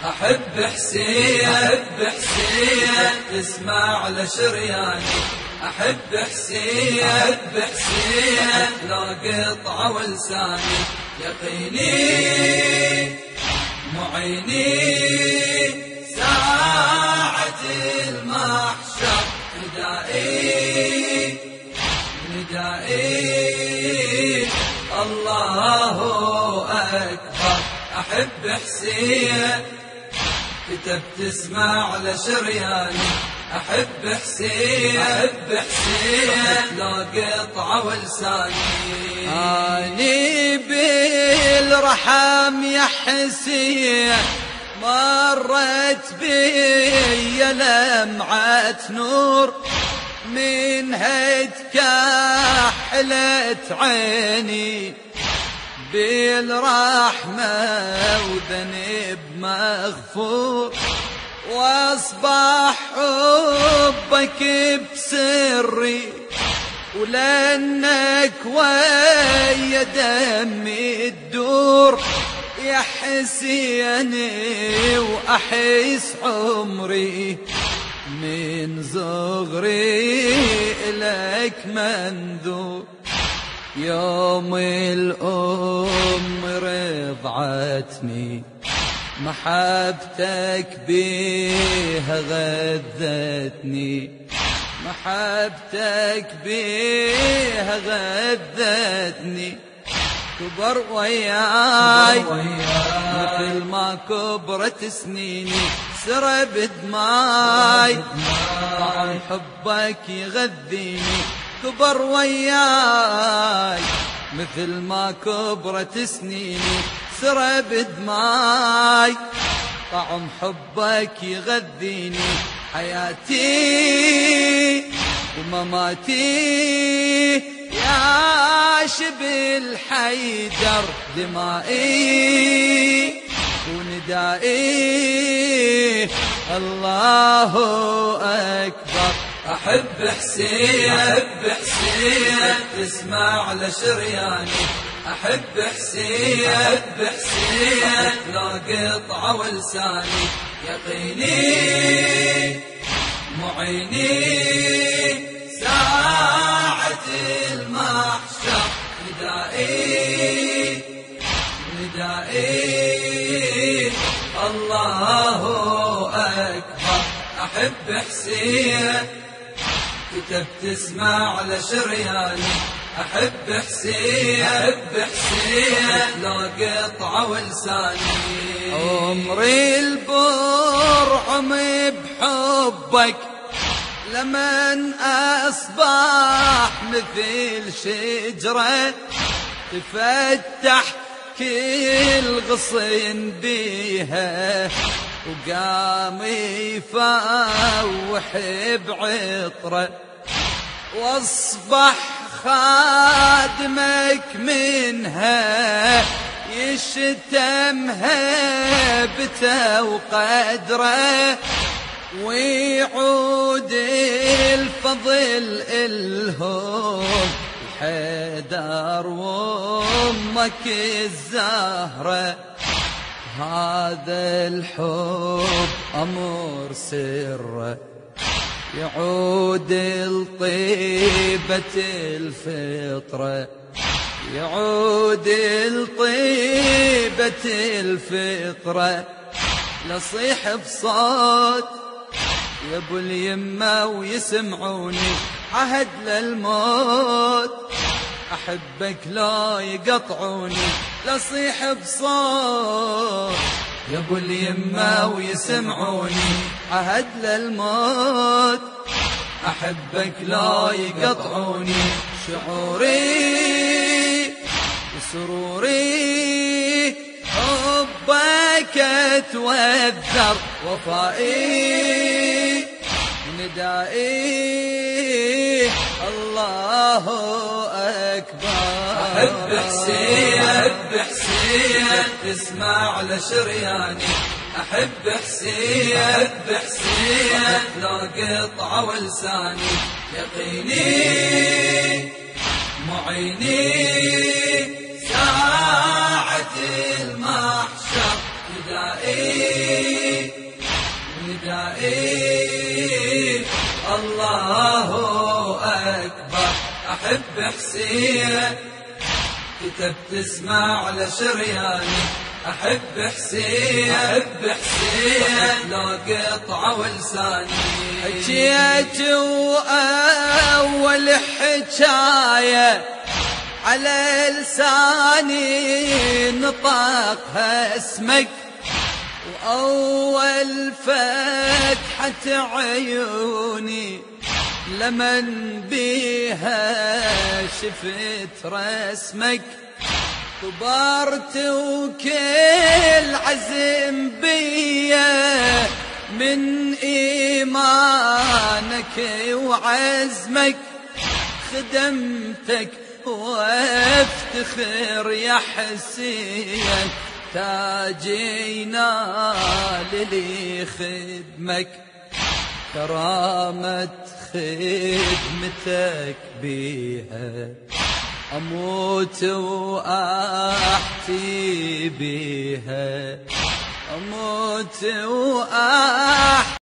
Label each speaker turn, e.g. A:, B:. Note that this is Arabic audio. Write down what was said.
A: أحب حسين أحب حسين اسمع لشرياني أحب حسين أحب حسين لا قطع ولساني يقيني معيني ساعة المحشر ندائي ندائي الله أكبر أحب حسين كتبت اسمع لشرياني أحب حسين أحب حسين لا قطع ولساني
B: أني بالرحم يا حسين مرت بي لمعة نور منها تكحلت عيني بالرحمة وذنب مغفور واصبح حبك بسري ولانك ويا دمي الدور يا حسيني واحس عمري من صغري إليك منذور يوم الأم رضعتني محبتك بيها غذتني محبتك بيها غذتني كبر وياي مثل ما كبرت سنيني سرب دماي طعم حبك يغذيني كبر وياي مثل ما كبرت سنيني سرب دماي طعم حبك يغذيني حياتي ومماتي يا شبل حيدر دمائي وندائي الله أكبر
A: أحب حسين أحب حسين اسمع لشرياني أحب حسين أحب حسين لا قطع ولساني يقيني معيني ساعة المحشر ندائي ندائي الله أكبر أحب حسين كتبت اسمع لشرياني أحب حسين أحب حسين لا قطع ولساني
B: عمري البرعم بحبك لمن أصبح مثل شجرة تفتح كل غصن بيها وقام يفاوح بعطره واصبح خادمك منها يشتمها بته وقدره ويعود الفضل الهم حيدر وامك الزهره هذا الحب أمر سره يعود لطيبة الفطرة يعود لطيبة الفطرة لصيح بصوت يا ابو اليمة ويسمعوني عهد للموت أحبك لا يقطعوني لصيح بصوت يا ابو اليمة ويسمعوني عهد للموت أحبك لا يقطعوني شعوري وسروري حبك اتوذر وفائي ندائي الله أكبر
A: أحب حسين أحب حسين اسمع لشرياني أحب حسين أحب حسين لا قطع ولساني يقيني معيني ساعة المحشر ندائي أحب حسين كتبت اسمع على شرياني أحب حسين أحب حسين لو قطعة ولساني
B: حكيت وأول حكاية على لساني نطقها اسمك وأول فتحة عيوني لمن بيها شفت رسمك كبرت وكل عزم بيا من إيمانك وعزمك خدمتك وافتخر يا حسين تاجينا للي خدمك كرامة خدمتك بيها أموت وأحتي بيها أموت وأحتي